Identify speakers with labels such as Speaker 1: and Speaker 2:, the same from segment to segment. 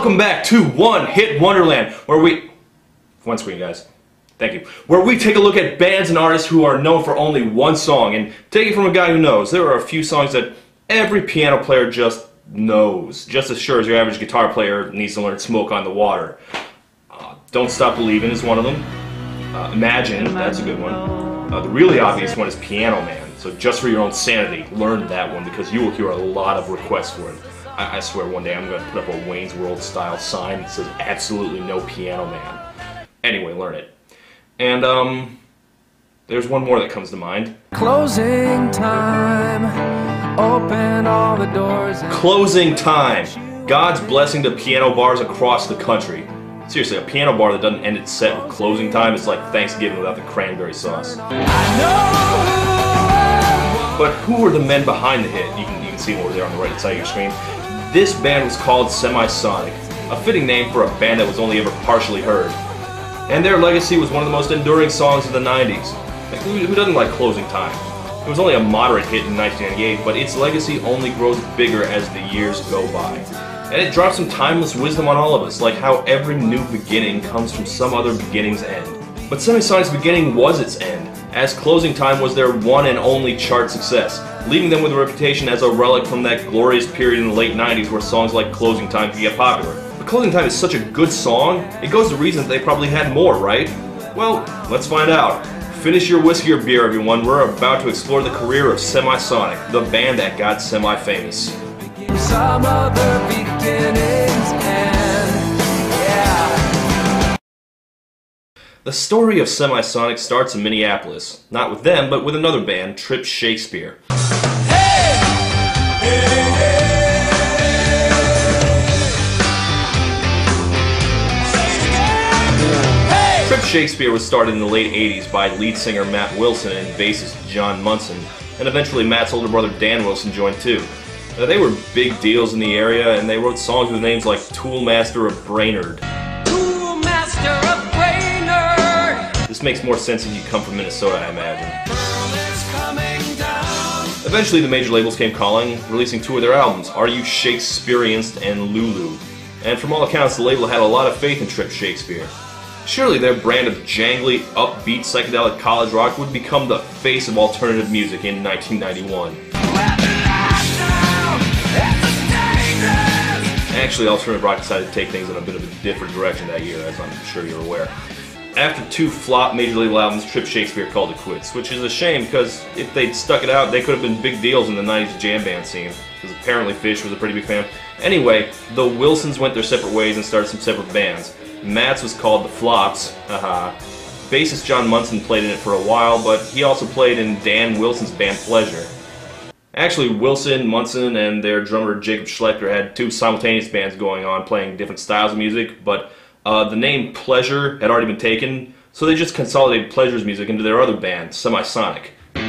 Speaker 1: Welcome back to One Hit Wonderland, where we... One screen, guys. Thank you. Where we take a look at bands and artists who are known for only one song, and take it from a guy who knows. There are a few songs that every piano player just knows, just as sure as your average guitar player needs to learn Smoke on the Water. Don't Stop Believin' is one of them. Imagine, that's a good one. The really obvious one is Piano Man. So just for your own sanity, learn that one because you will hear a lot of requests for it. I swear one day I'm going to put up a Wayne's World style sign that says absolutely no Piano Man. Anyway, learn it. And there's one more that comes to mind.
Speaker 2: Closing time. Open all the doors.
Speaker 1: Closing time. God's blessing to piano bars across the country. Seriously, a piano bar that doesn't end its set with closing time is like Thanksgiving without the cranberry sauce. But who were the men behind the hit? You can see them over there on the right side of your screen. This band was called Semisonic, a fitting name for a band that was only ever partially heard. And their legacy was one of the most enduring songs of the 90s. Like, who doesn't like Closing Time? It was only a moderate hit in 1998, but its legacy only grows bigger as the years go by. And it drops some timeless wisdom on all of us, like how every new beginning comes from some other beginning's end. But Semisonic's beginning was its end, as Closing Time was their one and only chart success, leaving them with a reputation as a relic from that glorious period in the late 90s where songs like Closing Time could get popular. But Closing Time is such a good song, it goes to reason that they probably had more, right? Well, let's find out. Finish your whiskey or beer, everyone. We're about to explore the career of Semisonic, the band that got semi-famous.
Speaker 2: Some other beginnings and yeah.
Speaker 1: The story of Semisonic starts in Minneapolis. Not with them, but with another band, Trip Shakespeare.
Speaker 2: Hey! Hey, hey.
Speaker 1: Trip Shakespeare was started in the late 80s by lead singer Matt Wilson and bassist John Munson, and eventually Matt's older brother Dan Wilson joined too. They were big deals in the area, and they wrote songs with names like Toolmaster of Brainerd.
Speaker 2: Toolmaster of Brainerd!
Speaker 1: This makes more sense if you come from Minnesota, I imagine. Eventually the major labels came calling, releasing two of their albums, Are You Shakespeareanced and Lulu. And from all accounts, the label had a lot of faith in Trip Shakespeare. Surely their brand of jangly, upbeat, psychedelic college rock would become the face of alternative music in 1991. Actually, alternative rock decided to take things in a bit of a different direction that year, as I'm sure you're aware. After two flop major label albums, Trip Shakespeare called it quits, which is a shame because if they'd stuck it out, they could have been big deals in the 90s jam band scene, because apparently Fish was a pretty big fan. Anyway, the Wilsons went their separate ways and started some separate bands. Matt's was called The Flops, haha. Bassist John Munson played in it for a while, but he also played in Dan Wilson's band Pleasure. Actually, Wilson, Munson, and their drummer Jacob Schlechter had two simultaneous bands going on playing different styles of music, but the name Pleasure had already been taken, so they just consolidated Pleasure's music into their other band, Semisonic.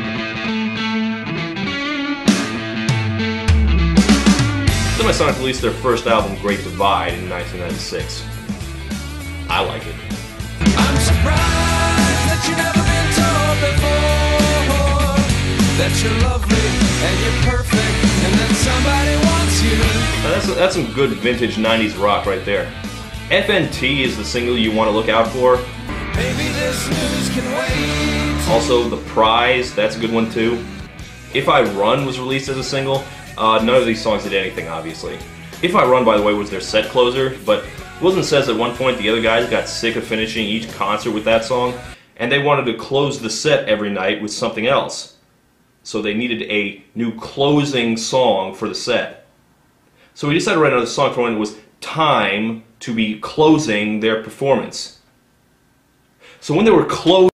Speaker 1: Semisonic released their first album, Great Divide, in 1996. I like it.
Speaker 2: I'm surprised that you've never been told before that you're lovely and you're perfect and that somebody wants you.
Speaker 1: Now that's some good vintage 90s rock right there. FNT is the single you want to look out for.
Speaker 2: Maybe this news can wait.
Speaker 1: Also, The Prize, that's a good one too. If I Run was released as a single. None of these songs did anything, obviously. If I Run, by the way, was their set closer, but Wilson says at one point the other guys got sick of finishing each concert with that song, and they wanted to close the set every night with something else. So they needed a new closing song for the set. So we decided to write another song for when it was time to be closing their performance. So when they were closing,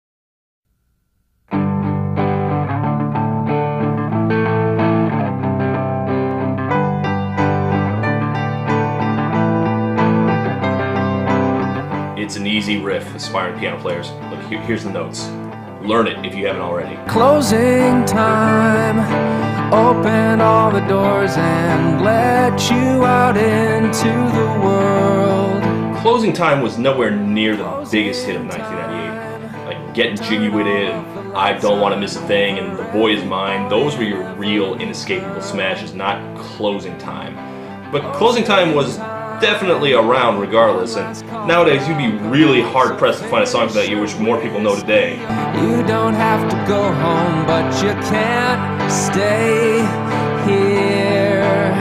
Speaker 1: it's an easy riff, aspiring piano players. Look, here's the notes. Learn it if you haven't already.
Speaker 2: Closing time. Open all the doors and let you out into the world.
Speaker 1: Closing Time was nowhere near the biggest hit of 1998. Like Getting Jiggy With It, and I Don't Want to Miss a Thing, and The Boy Is Mine. Those were your real inescapable smashes, not Closing Time. But Closing Time was definitely around regardless, and nowadays you'd be really hard-pressed to find a song from that year which more people know today.
Speaker 2: You don't have to go home, but you can't stay here.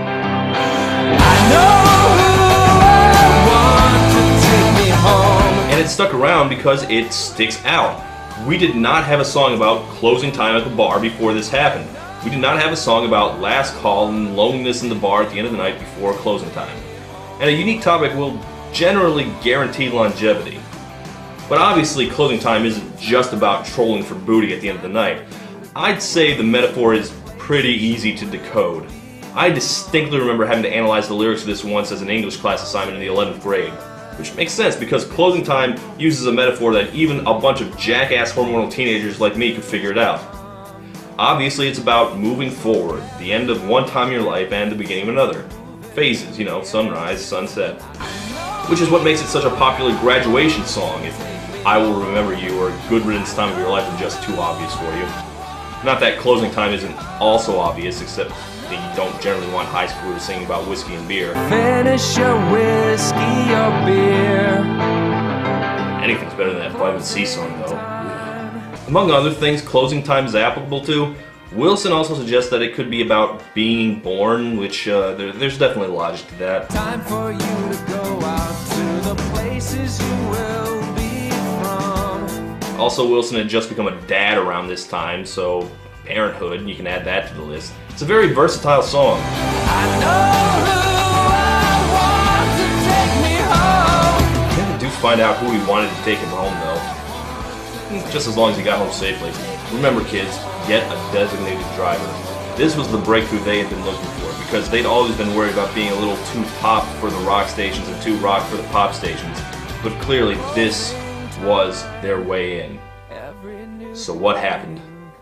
Speaker 2: I know who I want to take me home.
Speaker 1: And it stuck around because it sticks out. We did not have a song about closing time at the bar before this happened. We did not have a song about last call and loneliness in the bar at the end of the night before closing time. And a unique topic will generally guarantee longevity. But obviously closing time isn't just about trolling for booty at the end of the night. I'd say the metaphor is pretty easy to decode. I distinctly remember having to analyze the lyrics of this once as an English class assignment in the 11th grade. Which makes sense because closing time uses a metaphor that even a bunch of jackass hormonal teenagers like me could figure it out. Obviously it's about moving forward, the end of one time in your life and the beginning of another. Phases, you know, sunrise, sunset. Which is what makes it such a popular graduation song if I Will Remember You or Good Riddance Time of Your Life are just too obvious for you. Not that closing time isn't also obvious, except that you don't generally want high schoolers singing about whiskey and beer.
Speaker 2: Finish your whiskey or beer.
Speaker 1: Anything's better than that Vitamin C song, though. Among other things closing time is applicable to, Wilson also suggests that it could be about being born, which there's definitely logic to that.
Speaker 2: Time for you to go out to the places you will be from.
Speaker 1: Also, Wilson had just become a dad around this time, so parenthood, you can add that to the list. It's a very versatile song.
Speaker 2: I know who I want to take me home.
Speaker 1: We never do find out who he wanted to take him home, though. Just as long as he got home safely. Remember, kids, get a designated driver. This was the breakthrough they had been looking for, because they'd always been worried about being a little too pop for the rock stations and too rock for the pop stations. But clearly, this was their way in. So what happened?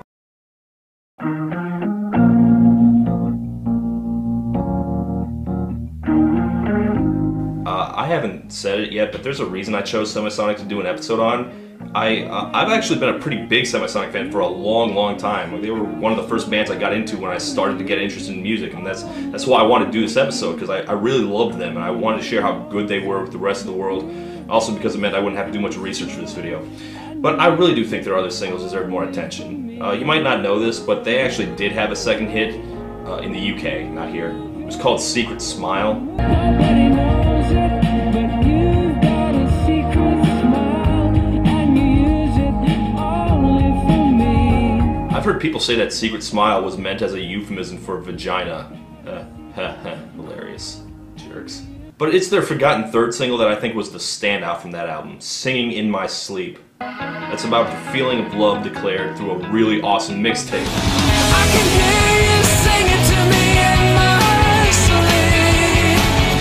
Speaker 1: I haven't said it yet, but there's a reason I chose Semisonic to do an episode on. I've actually been a pretty big Semisonic fan for a long time. Like, they were one of the first bands I got into when I started to get interested in music, and that's why I wanted to do this episode, because I really loved them, and I wanted to share how good they were with the rest of the world, also because it meant I wouldn't have to do much research for this video. But I really do think their other singles deserve more attention. You might not know this, but they actually did have a second hit in the UK, not here. It was called Secret Smile.
Speaker 3: Nobody knows it, but you've got a secret smile, and you use it only for me.
Speaker 1: I've heard people say that Secret Smile was meant as a euphemism for vagina. Hilarious. Jerks. But it's their forgotten third single that I think was the standout from that album, Singing in My Sleep. That's about the feeling of love declared through a really awesome mixtape.
Speaker 2: I can hear you singing to me in my sleep.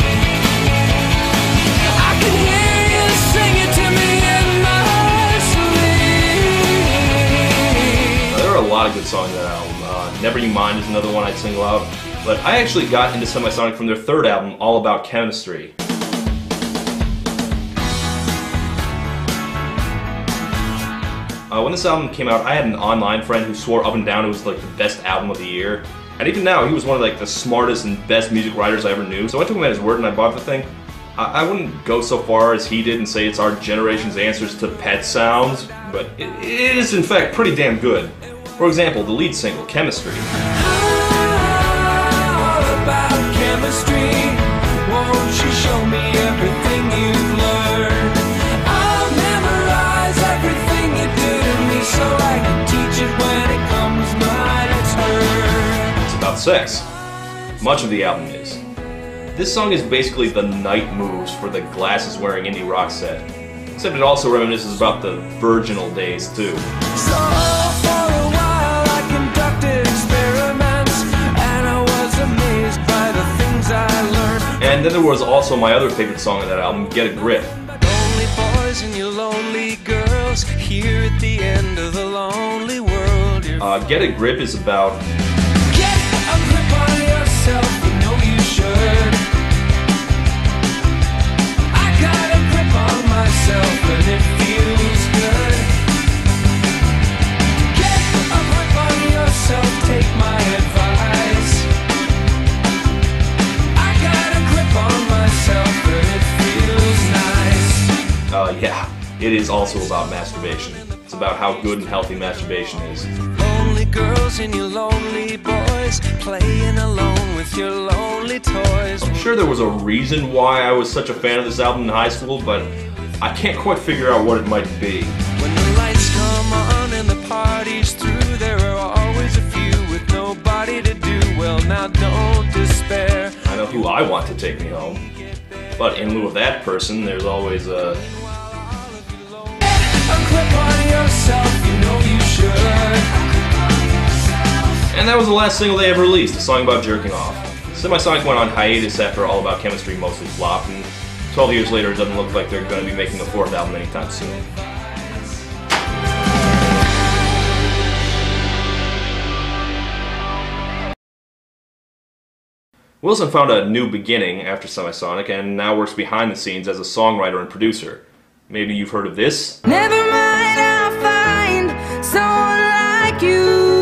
Speaker 2: I can hear you singing to me in my sleep.
Speaker 1: There are a lot of good songs on that album. Never You Mind is another one I'd single out. But I actually got into Semisonic from their third album, All About Chemistry. When this album came out, I had an online friend who swore up and down it was like the best album of the year. And even now, he was one of like the smartest and best music writers I ever knew. So I took him at his word and I bought the thing. I wouldn't go so far as he did and say it's our generation's answers to Pet Sounds, but it is in fact pretty damn good. For example, the lead single, Chemistry.
Speaker 2: All about chemistry. Won't you show me everything you've learned? I'll memorize everything you do to me so I can teach it when it comes my turn.
Speaker 1: It's about sex. Much of the album is. This song is basically the night moves for the glasses-wearing indie rock set. Except it also reminisces about the virginal days, too.
Speaker 2: So for a while I conducted experiments, and I was amazed by the things I learned.
Speaker 1: And then there was also my other favorite song on that album, Get a Grip.
Speaker 2: Lonely boys and your lonely girls, here at the end of the lonely world.
Speaker 1: Get a Grip is about
Speaker 2: Get a grip on yourself, you know you should. I got a grip on myself and it feels good. Get a grip on yourself, take my advice. I got a grip on myself
Speaker 1: yeah, it is also about masturbation. It's about how good and healthy masturbation is.
Speaker 2: Lonely girls and your lonely boys playing alone with your lonely toys.
Speaker 1: I'm sure there was a reason why I was such a fan of this album in high school, but I can't quite figure out what it might be.
Speaker 2: When the lights come on and the party's through, there are always a few with nobody to do. Well, now don't despair.
Speaker 1: I know who I want to take me home, but in lieu of that person, there's always a...
Speaker 2: A clip on yourself, you know you should.
Speaker 1: And that was the last single they ever released, a song about jerking off. Semisonic went on hiatus after All About Chemistry mostly flopped, and 12 years later it doesn't look like they're going to be making a fourth album anytime soon. Wilson found a new beginning after Semisonic and now works behind the scenes as a songwriter and producer. Maybe you've heard of this?
Speaker 3: Never mind, I'll find someone like you.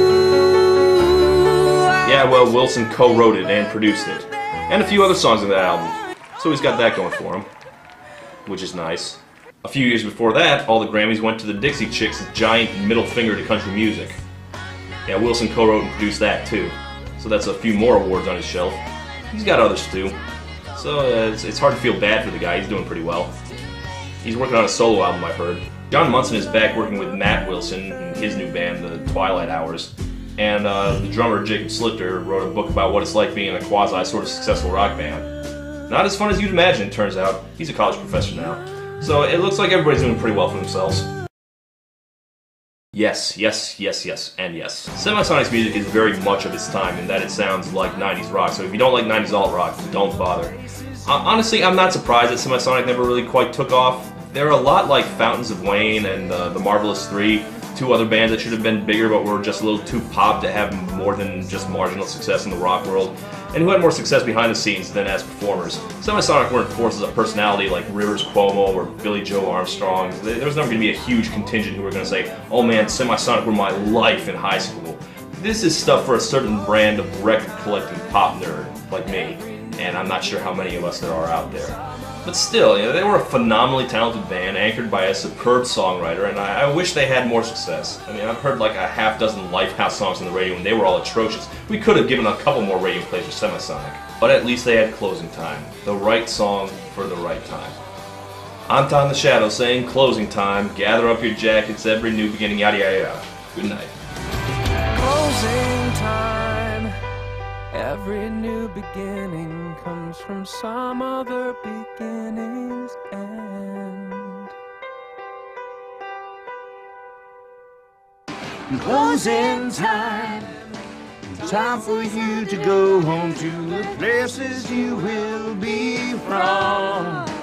Speaker 1: Yeah, well, Wilson co-wrote it and produced it. And a few other songs in that album. So he's got that going for him. Which is nice. A few years before that, all the Grammys went to the Dixie Chicks' giant middle finger to country music. Yeah, Wilson co-wrote and produced that too. So that's a few more awards on his shelf. He's got others too. So it's hard to feel bad for the guy, he's doing pretty well. He's working on a solo album, I've heard. John Munson is back working with Matt Wilson and his new band, the Twilight Hours. And the drummer, Jacob Slichter, wrote a book about what it's like being in a quasi sort of successful rock band. Not as fun as you'd imagine, it turns out. He's a college professor now. So it looks like everybody's doing pretty well for themselves. Yes, yes, yes, yes, and yes. Semisonic's music is very much of its time in that it sounds like 90s rock, so if you don't like 90s alt rock, don't bother. Honestly, I'm not surprised that Semisonic never really quite took off. They're a lot like Fountains of Wayne and the Marvelous Three, two other bands that should have been bigger but were just a little too pop to have more than just marginal success in the rock world, and who had more success behind the scenes than as performers. Semisonic weren't forces of personality like Rivers Cuomo or Billy Joe Armstrong. There was never going to be a huge contingent who were going to say, oh man, Semisonic were my life in high school. This is stuff for a certain brand of record-collecting pop nerd like me, and I'm not sure how many of us there are out there. But still, they were a phenomenally talented band, anchored by a superb songwriter, and I wish they had more success. I mean, I've heard like a half dozen Lifehouse songs on the radio, and they were all atrocious. We could have given a couple more radio plays for Semisonic. But at least they had Closing Time. The right song for the right time. I'm Tom the Shadow saying closing time, gather up your jackets, every new beginning, yada yada yada. Good night.
Speaker 2: Closing time. Every new beginning comes from some other beginning's end.
Speaker 4: Closing time. Time for you to go home to the places you will be from.